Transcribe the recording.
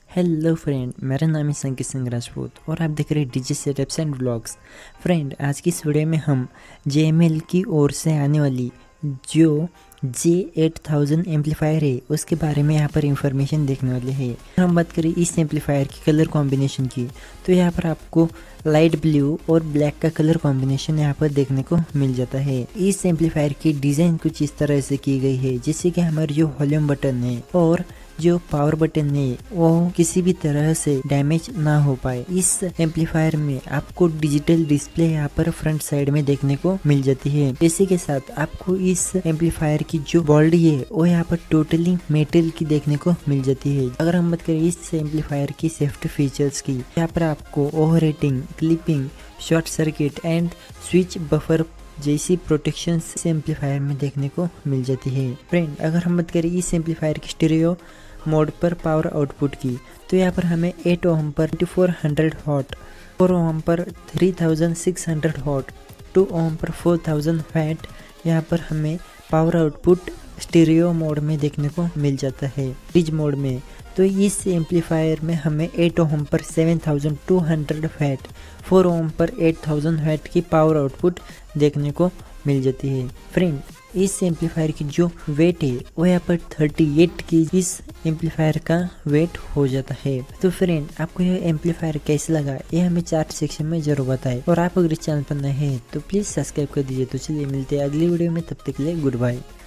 Hello friend, मेरा नाम है संकेत सिंह राजपूत और आप देख रहे हैं DJ setups and vlogs. Friend, आज की इस वीडियो में हम JML की ओर से आने वाली जो J8000 एम्पलीफायर है उसके बारे में यहाँ पर इंफॉर्मेशन देखने वाले हैं। हम बात करें इस एम्पलीफायर की कलर कॉम्बिनेशन की, तो यहाँ पर आपको लाइट ब्लू और ब्लैक का कलर कॉम्बिनेशन यहाँ पर देखने को मिल जाता है। इस एम्पलीफायर की डिज़ाइन कुछ इस तरह से की गई है जिससे कि हमारे जो वॉल्यूम बटन है और जो पावर बटन है वो किसी भी तरह से डैमेज ना हो पाए। इस एम्पलीफायर में आपको डिजिटल डिस्प्ले यहाँ पर फ्रंट साइड में देखने को मिल जाती है। इसी के साथ आपको इस एम्पलीफायर की जो बॉडी है वो यहाँ पर टोटली मेटल की देखने को मिल जाती है। अगर हम बात करें इस एम्पलीफायर की सेफ्टी फीचर्स की, यहाँ पर आपको overheating, clipping, short circuit and switch buffer जैसी प्रोटेक्शन इस एम्पलीफायर में देखने को मिल जाती है। फ्रेंड, अगर हम बात करें इस एम्पलीफायर की स्टीरियो मोड पर पावर आउटपुट की, तो यहाँ पर हमें 8 ओम पर 2400 वॉट, 4 ओम पर 3600 वॉट, 2 ओम पर 4000 वैट यहाँ पर हमें पावर आउटपुट स्टीरियो मोड में देखने को मिल जाता है। ब्रिज मोड में तो इस एम्पलीफायर में हमें 8 ओम पर 7200 वैट, 4 ओम पर 8000 वैट की पावर आउटपुट देखने को मिल जाती है। फ्रेंड, इस एम्पलीफायर की जो वेट है वो यहाँ पर 38 की इस एम्पलीफायर का वेट हो जाता है। तो फ्रेंड, आपको यह एम्पलीफायर कैसे लगा ये हमें चार्ट सेक्शन में जरूर बताएं और आप अगर इस चैनल पर नए हैं तो प्लीज सब्सक्राइब कर दीजिए। तो चलिए मिलते हैं अगली वीडियो में, तब तक के लिए गुड बाय।